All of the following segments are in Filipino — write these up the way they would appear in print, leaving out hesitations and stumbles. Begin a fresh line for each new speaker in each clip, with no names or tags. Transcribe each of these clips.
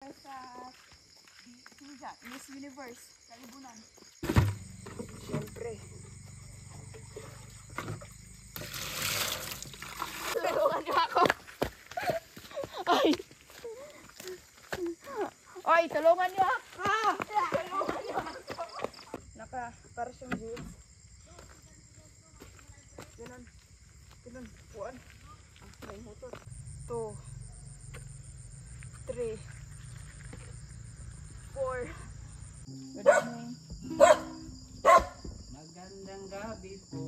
guys sa Miss Universe sa Libunan.
Siyempre.
Tulungan niyo ako. Ay. Oy, tulungan niyo ako. Tulungan niyo ako.
Para siyang jeans. Ganun. Ganun. Puan. May motor. 2, 3, 4.
Good morning.
Magandang gabi po.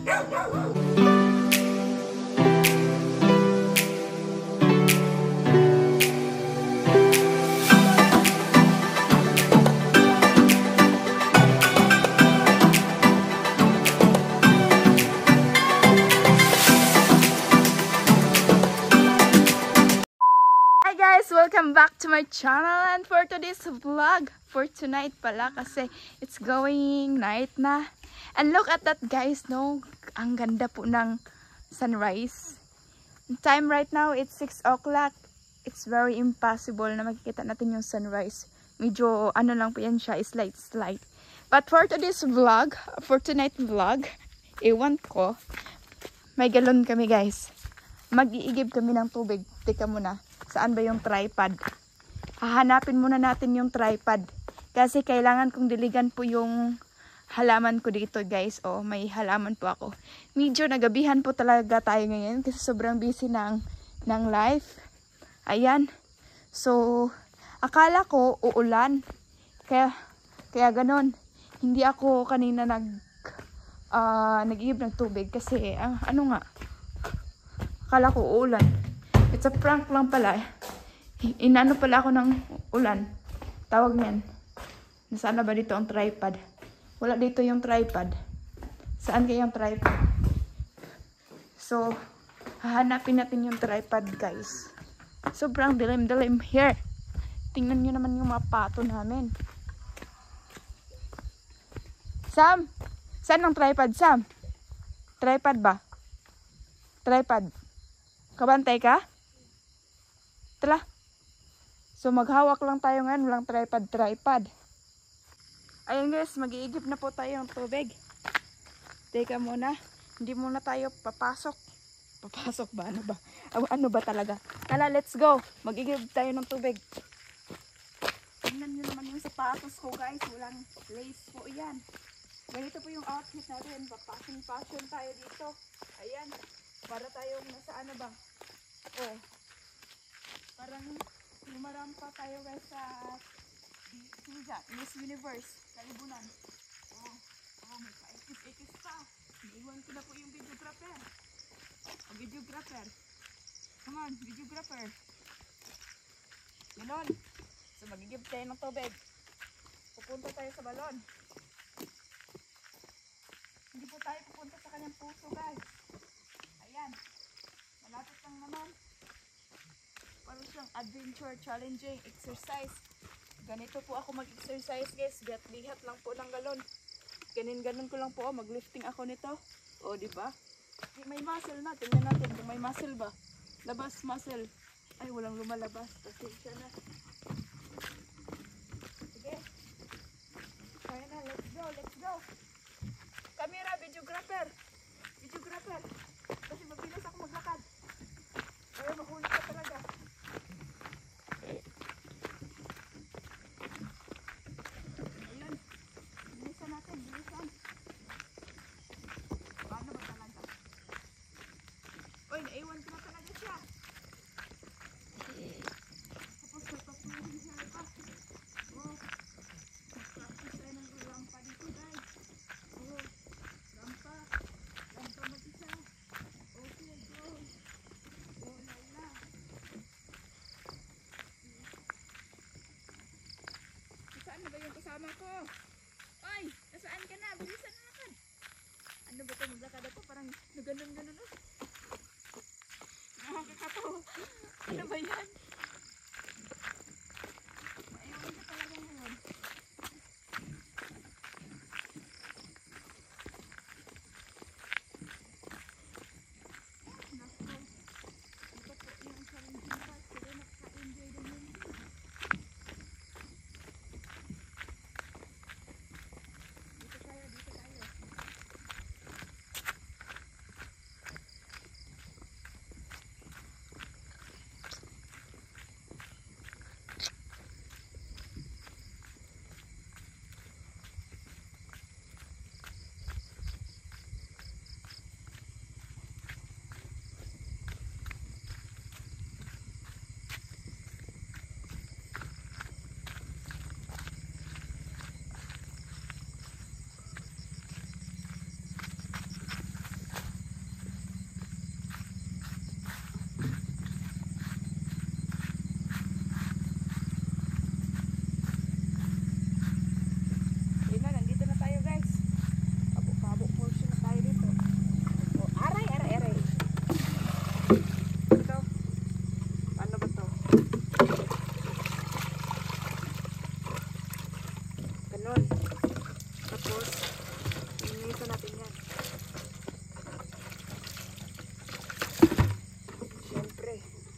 Hi guys! Welcome back to my channel, and for today's vlog, for tonight pala kasi it's going night na. And look at that guys, no? Ang ganda po ng sunrise. Time right now, it's 6 o'clock. It's very impossible na makikita natin yung sunrise. Medyo ano lang po yan siya, slight. But for today's vlog, for tonight vlog, ewan ko, may galon kami guys. Mag-iigib kami ng tubig. Teka muna. Saan ba yung tripod? Hahanapin muna natin yung tripod. Kasi kailangan kong diligan po yung halaman ko dito guys. Oh, may halaman po ako. Medyo nagabihan po talaga tayo ngayon. Kasi sobrang busy ng life. Ayan. So, akala ko uulan. Kaya ganon. Hindi ako kanina nag-iib ng tubig. Kasi, ano nga. Akala ko uulan. It's a prank lang pala. Inano pala ako ng ulan. Tawag niyan. Nasaan na ba dito ang tripod? Wala dito yung tripod. Saan kaya yung tripod? So, hahanapin natin yung tripod guys. Sobrang dilim-dilim here. Tingnan nyo naman yung mga pato namin. Sam! Saan ang tripod, Sam? Tripod ba? Tripod. Kabantay ka? Tala. So maghawak lang tayo ngayon, walang tripod. Ayun guys, mag-iigib na po tayo ng tubig. Teka muna, hindi muna tayo papasok. Papasok ba? Ano ba? Ano ba talaga? Tala, let's go. Mag-iigib tayo ng tubig. Tingnan nyo naman yung sapatos ko guys, walang lace po yan. Ganito po yung outfit natin, fashion tayo dito. Ayan, para tayong nasa ano ba? Oh. Parang lumarampa tayo guys sa Miss Universe sa Libunan. Oh, may paikis-ikis pa. Naiwan ko na po yung videographer. Videographer. Come on, videographer. Ganon. So magigib tayo ng tubig. Pupunta tayo sa balon. Hindi po tayo pupunta sa kanyang puso guys. Ayan. Malapit lang naman. Parang siyang adventure, challenging, exercise. Ganito po ako mag-exercise guys. Bihat lang po ng galon. Ganon ko lang po. Mag-lifting ako nito. O, diba? May muscle na. Tingnan natin kung may muscle ba. Labas muscle. Ay, walang lumalabas. Pasensya na. Sige. Kaya na. Let's go. Camera, videographer. Kasi mabilis ako maglakad. Kaya mahuli ka talaga. Ayan. Bilisan natin. Paano ba talaga? Uy, naiwan ko na talaga siya. Tapos natatuloy siya pa. Oh. Practice tayo ng rampa dito guys. Oh. Rampa mag-isa. Okay, go. Oh, lala. Nasaan na ba yung kasama ko? Oy, nasaan ka na? Bilisan na lakad. Ano ba ito? Maglakad ako. Parang naganon. Nakakatawa. Ano ba yan? Ayaw ka talaga ngayon.
Ganon. Tapos, linisan natin yan. Siyempre.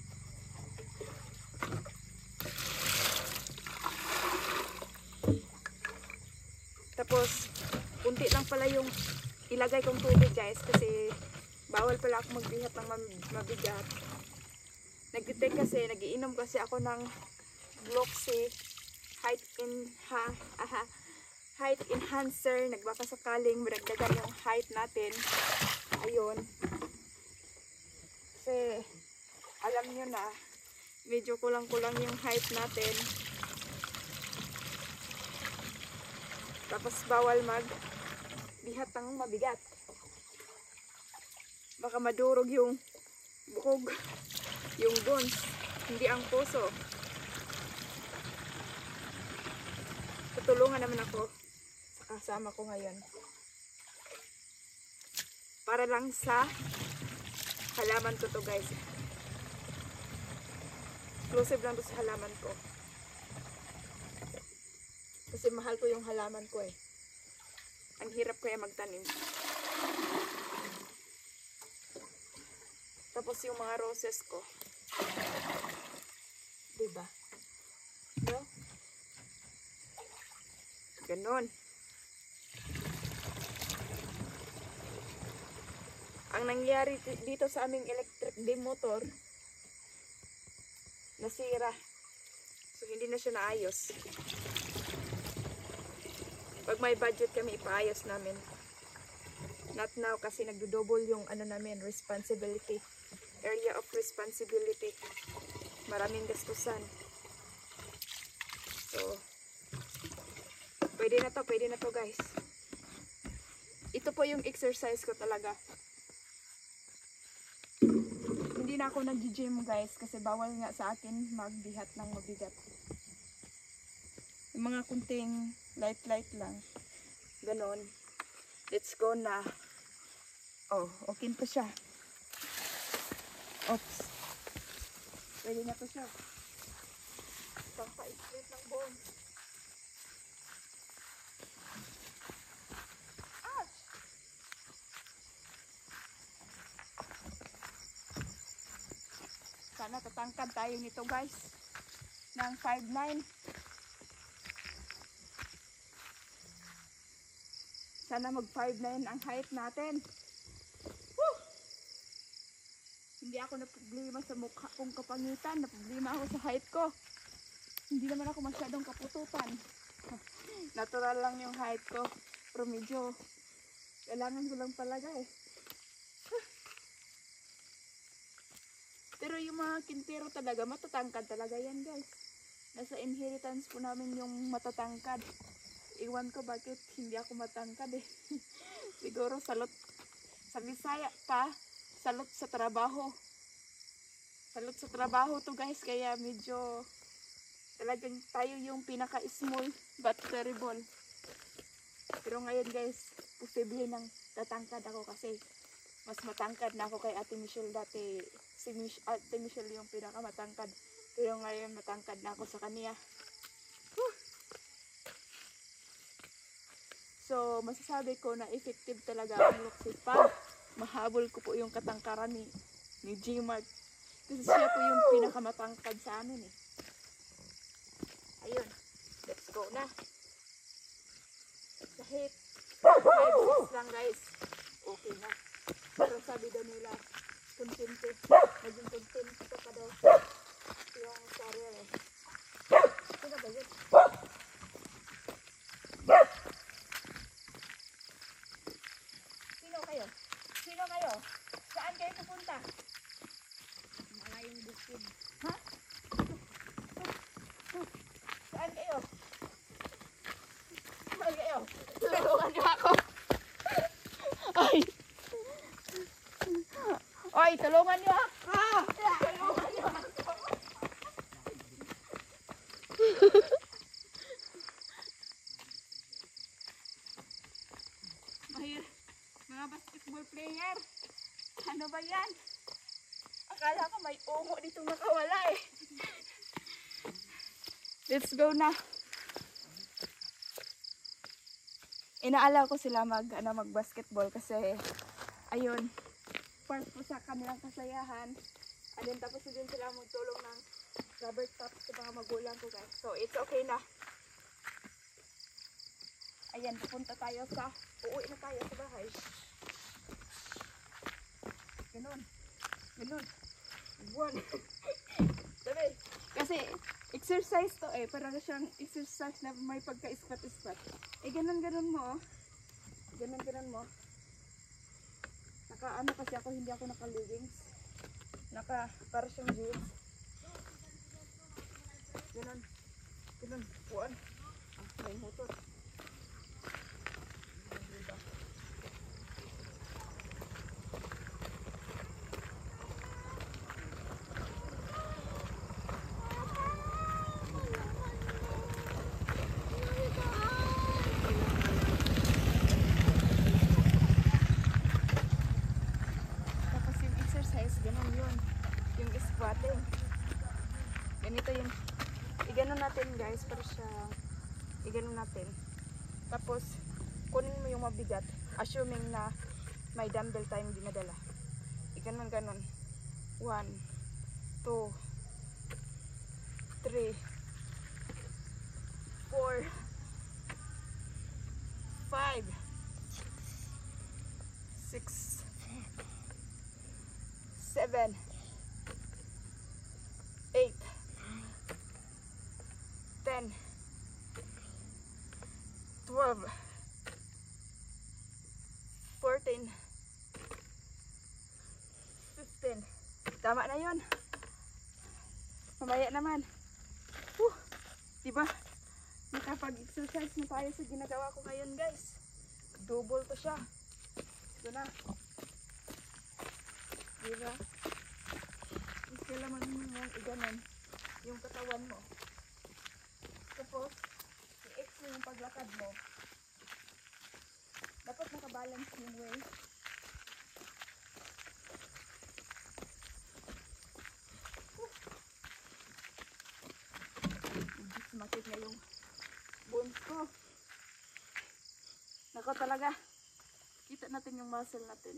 Tapos, kunti lang pala yung ilagay kong tubig guys kasi bawal pala ako magbihat ng mabigat. Nagtitake kasi, nagiinom kasi ako ng Gloxy height enhancer. Nagbaka sakaling maragdagan yung height natin. Ayun. Kasi, alam nyo na, medyo kulang-kulang yung height natin. Tapos bawal magbihat ng mabigat. Baka madurog yung bukog, yung bones, hindi ang puso. Tutulungan naman ako sa kasama ko ngayon. Para lang sa halaman ko to guys. Exclusive lang to sa halaman ko. Kasi mahal ko yung halaman ko eh. Ang hirap kaya magtanim. Tapos yung mga roses ko. Diba? No? Ganon. Ang nangyari dito sa aming electric motor, nasira. So hindi na siya naayos. Pag may budget kami, ipaayos namin. Not now kasi nagdo-double yung ano namin, responsibility. Area of responsibility. Maraming gastusan. So, pwede na to guys. Ito po yung exercise ko talaga. Hindi na ako nag-gym guys kasi bawal nga sa akin magbihat ng mabigat. Yung mga kunting light lang. Ganon. Let's go na. Oh, okay pa siya. Oops. Pwede na to siya. Pangpa-straight ng bone. Ouch! Sana tatangkad tayo nito guys. Ng 5'9". Sana mag 5'9" ang height natin. Woo! Hindi ako na problema sa mukha kong kapangitan. Na problema ako sa height ko. Hindi naman ako masyadong kapututan. Natural lang yung height ko. Pero medyo kailangan ko lang talaga eh. Pero yung mga kintero talaga, matatangkad talaga yan guys. Nasa inheritance po namin yung matatangkad. Iwan ko bakit hindi ako matangkad eh. Siguro salot sa Bisaya pa, salot sa trabaho. Salot sa trabaho to guys, kaya medyo talagang tayo yung pinaka-small but terrible. Pero ngayon guys, posible nang tatangkad ako kasi mas matangkad na ako kay Ate Michelle dati. Si Ate Michelle yung pinaka-matangkad. Pero ngayon matangkad na ako sa kanya. So, masasabi ko na effective talaga ang Gloxy pag mahabol ko po yung katangkaran ni G-Mart. Kasi siya po yung pinakamatangkad sa amin eh. Ayun. Let's go na. Kahit 5-6 lang guys. Okay na. Pero sabi daw nila, kontente. Naging kontente pa daw yung career eh. Sino ba yun? Sino kayo? Saan kayo pupunta? Malayong bukid. Ha? Saan kayo? Saan kayo? Tulungan niyo ako. Ay! Ay, tulungan niyo ako! Tulungan niyo ako! Mga basketball player. Ano ba yan? Akala ko may ungo ditong nakawala eh. Let's go na.
inaalaw ko sila mag-basketball kasi ayun, part po sa kanilang kasayahan. And then tapos din sila magtulong ng rubber tops sa mga magulang ko guys. So it's okay na. Ayan, uuwi na tayo sa bahay. Ganun. One. Sabi, kasi exercise to parang siyang exercise na may pagka-ispat-ispat. Ganun mo. Ganun mo. Naka-ano kasi ako, hindi ako naka-leggings. Para siyang jeans. Ganun. One. May motor. Ganun yun. Yung squatting. Ganito yun. Iganon natin guys. Para siya. Iganon natin. Tapos, kunin mo yung mabigat. Assuming na may dumbbell tayong dinadala. Iganon. 1, 2, 3, 4, 5, 6, 7, 8, 10, 12, 14, 15. Tama na yun. Mamaya naman. Diba? Nakapag-exercise na tayo sa ginagawa ko ngayon guys. Double to siya. Ito na. Diba? Kailangan mo iganon yung katawan mo. Tapos, i-ex mo yung paglakad mo. Dapat nakabalance yung way. Sumakit na yung bones ko. Nako talaga. Kita natin yung muscle natin.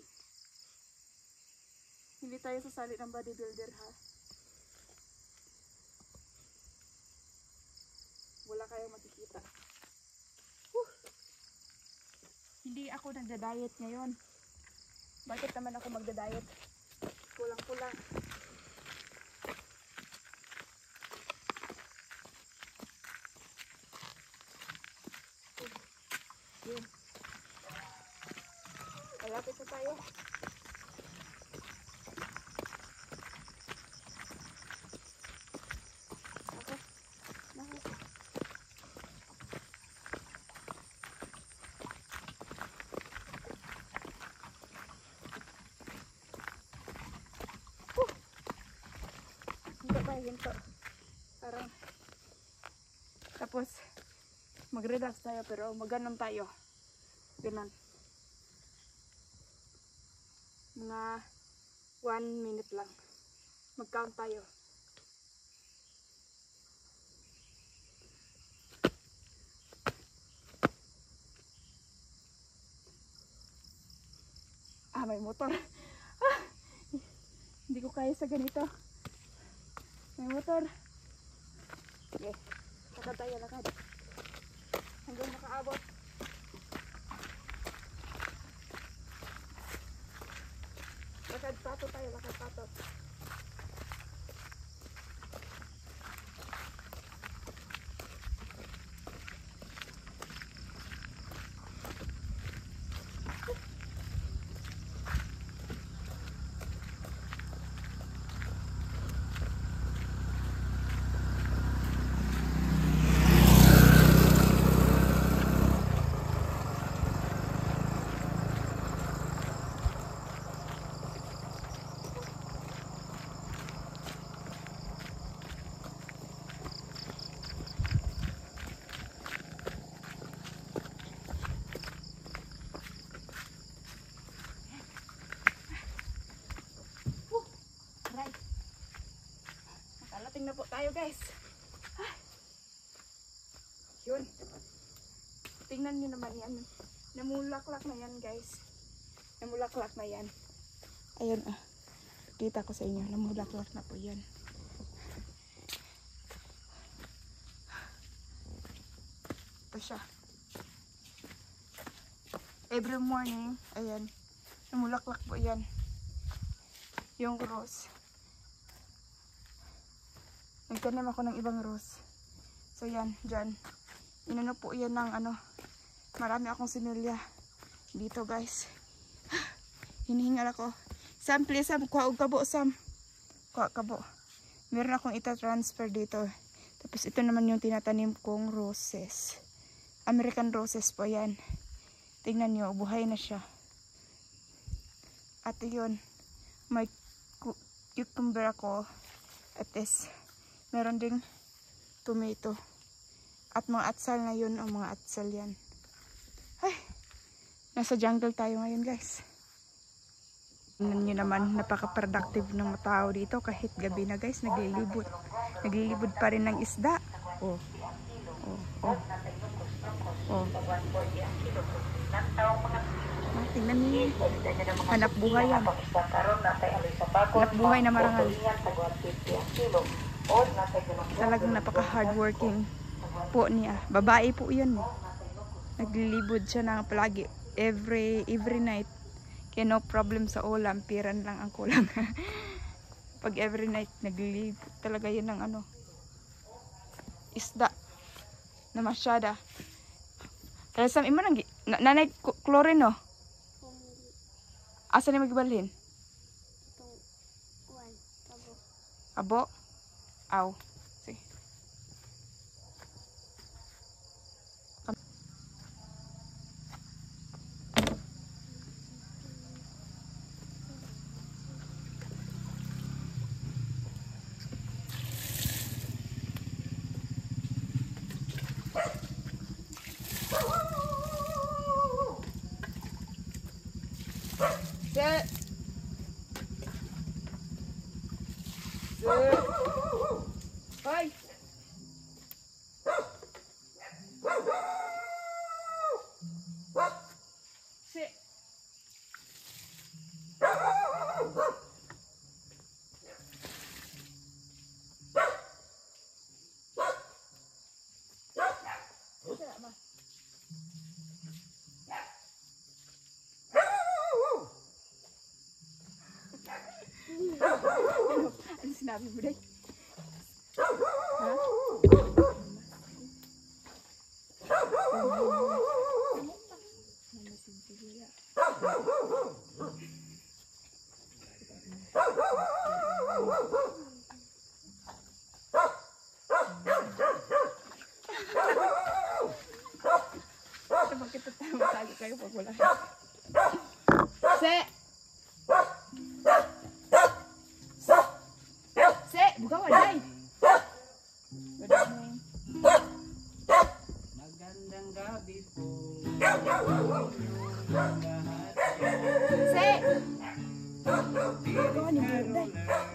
Hindi tayo sasali ng bodybuilder ha. Wala kayong makikita. Hindi ako nagda-diet ngayon. Bakit naman ako magda-diet? Kulang-kulang. Yun. Malapit na tayo. Ginto. Parang tapos mag-relax tayo pero maganon tayo. Ganon. Mga 1 minute lang. Mag-count tayo. May motor. Hindi ko kaya sa ganito. May motor. Okay. Lakad tayo, lakad. Hanggang makaabot. Lakad pato tayo, lakad pato. Nakalating na po tayo guys. Yun. Tingnan nyo naman yan. Namulaklak na yan, guys. Namulaklak na yan. Ayun ah. Kita ko sa inyo. Namulaklak na po yan. Ito siya. Every morning, ayan. Namulaklak po yan. Yung rose. Nagtanim ako ng ibang rose. So yan, dyan. Inano po yan ng ano. Marami akong sinulya. Dito guys. Hinihingal ako. Sam, please Sam, kuha og kabo Sam. Kuha kabo. Meron akong ita-transfer dito. Tapos ito naman yung tinatanim kong roses. American roses po yan. Tingnan nyo, buhay na siya. At yun, may cucumber ako. At this, meron ding tomato. At mga atsal na yun, o mga atsal yan. Ay, nasa jungle tayo ngayon guys. Tingnan nyo naman, napaka-productive ng mga tao dito. Kahit gabi na guys, naglilibot. Naglilibot pa rin ng isda. Oh, oh, oh. Oh. Ah, tingnan niyo. Hanap buhay yan. Hanap buhay na marangal. Talagang napaka-hardworking po niya. Babae po yan. Naglilibod siya ng palagi. Every night. Kaya no problem sa ulam. Piran lang ang kulang. Pag every night, naglilibod talaga yan ng ano. Isda. Na masyada. Kaya sa imo nang nanay chlorine no. Asa ni magibalhin? Abo. Aw. Sige. Sit. Sit. Hoy. Sit. Ano sinabi mo day? Ha? Bakit tayo kayo pag wala? Se! Se! Buka walay! Good morning.
Magandang gabi po.
Se! Buka ni Buday.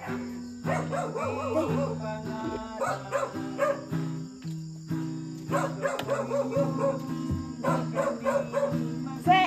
Se!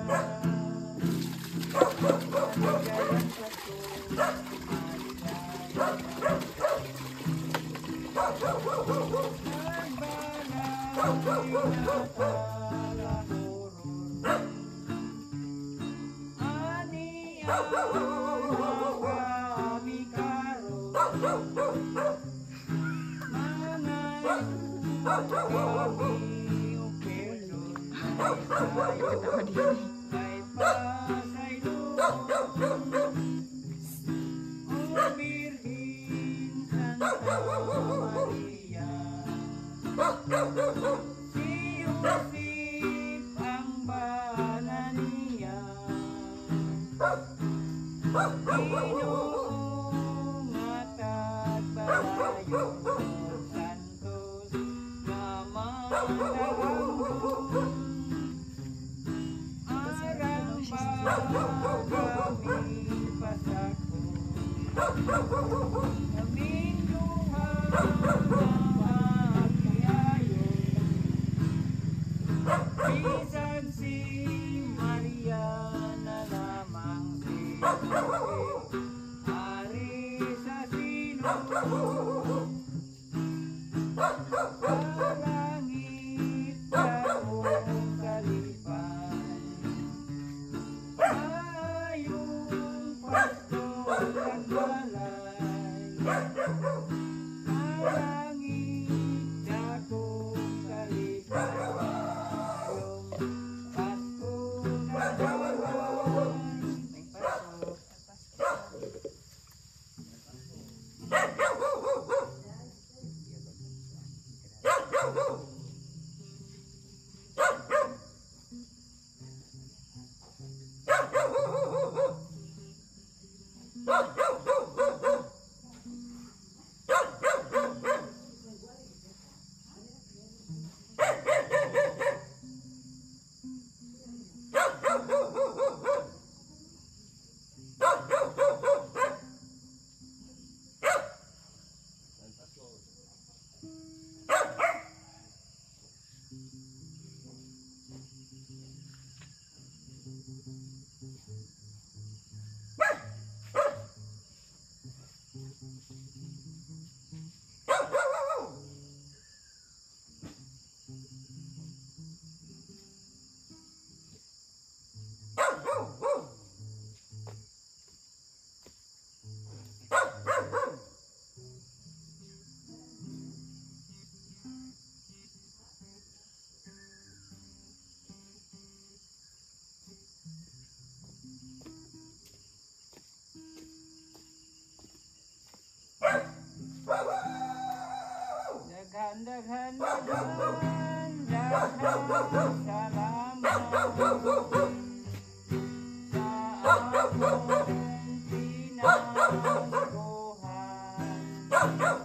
Ketawa dia.
Bisag Daghan salamat sa akong pinaskuhan.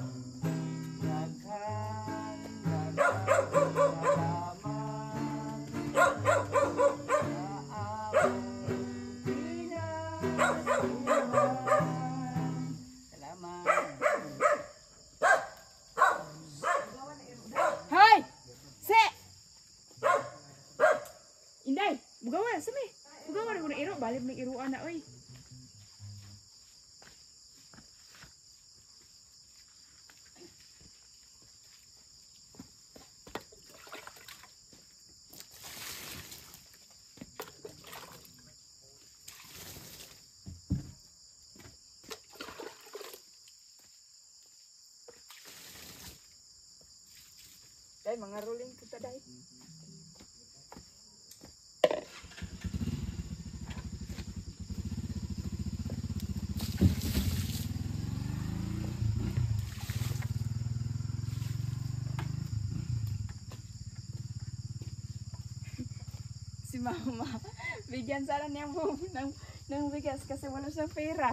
Hoy! Se! Inday, bugawan sa mi. Bugawan ko na iro, balik may iruan na oy. Day, mga rolling kita day. Si mama, bigyan sana niya ng bigas kasi wala siyang pera.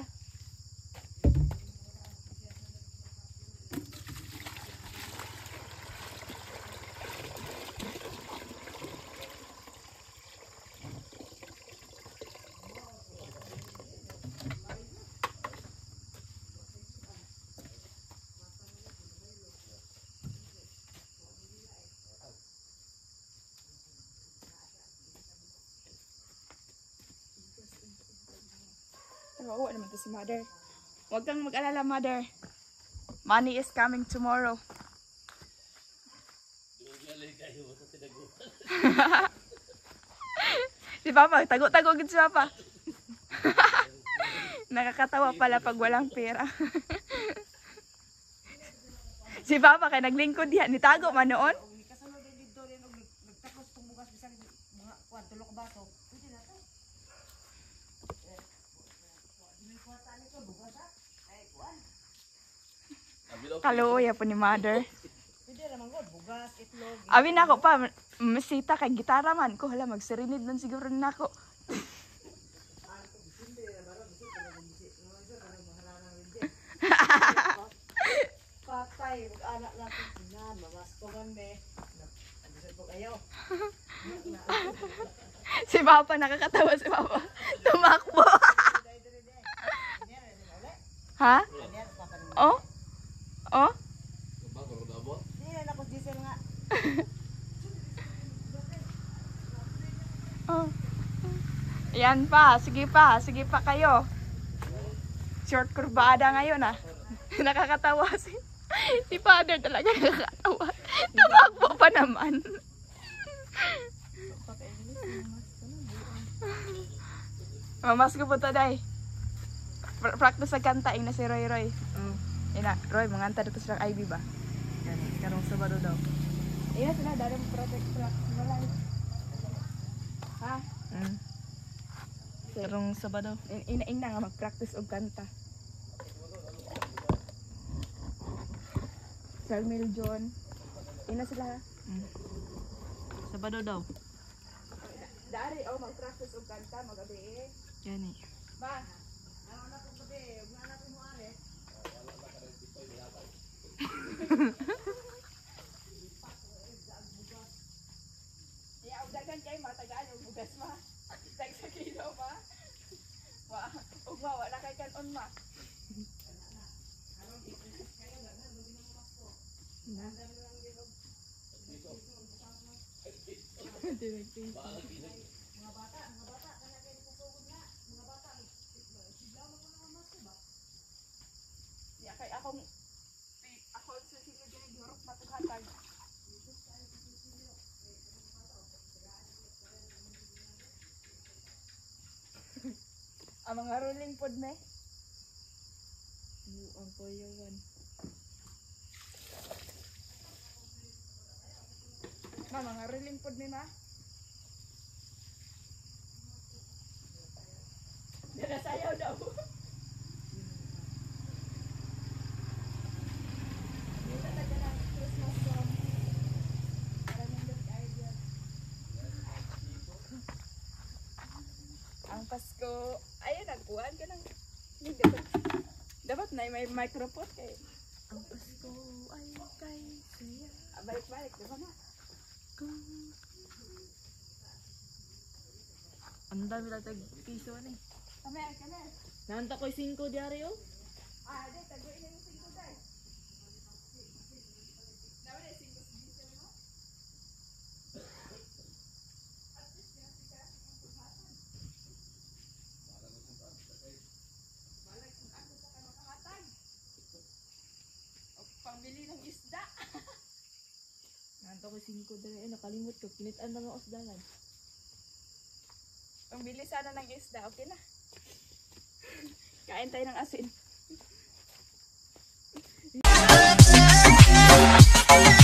Oo naman to si mother. Huwag kang mag-alala, mother. Money is coming tomorrow. Si Papa, tago-tago gid si Papa. Nakakatawa pala pag walang pera. Si Papa kay naglingkod diha, nitago man noon. Kaluoy po ni mother. Awin ako pa, masita kay gitara man ko. Hala, magsirinid lang siguro na ako.
Patay, mag-anak natin na, mamasko man me. Andun po kayo.
Si Papa, nakakatawa si Papa. Tumakbo. Ha? Oh? Oh?
Hindi na ako diesel nga.
Oh. Yan pa, sige pa kayo. Short kurbada ngayon ah. Nakakatawa si father talaga nakakatawa. Tumakbo pa naman. Mamas ko po taday. Practice sa kanta na si Roy Roy. Ina, Roy, manganta dito silang Ivy ba?
Yan, karong Sabado daw.
Iya, sila dari project wala. Ha?
Karong Sabado.
Ina nga mag-practice og kanta. Charmel John. Ina sila.
Sabado daw.
Dari mag-practice og kanta magabi eh.
Yan eh.
Ba? Ya, dagan kay matagaan og bugas ma. Tag sa kilo ma. Ug wala kay kanon ma. Ya, kay ako ang susunod yung durok matughatag. Ang mga rolling pod me.
Ang kuyawan.
Mga rolling pod me ma. Nagasayaw daw. Dito talaga ng Christmas song. Maraming good idea. Ang Pasko, ayun, nagkuhan ka ng dapat na may microphone kayo.
Ang Pasko ay kay saya.
Balik-balik, diba na?
Ang dami tatag piso na eh.
Kame.
Nanta ko 5 diaryo.
Di, taguin na yung 5 guys. Dawa na 5 diesel mo? Balag kung ako sa kayo makahatag. O pambili ng isda.
Nanta ko 5 diaryo. Nakalimot ko. Kinitaan na mga osdalan.
Pambili sana ng isda, okay na. Kain tayo ng asin.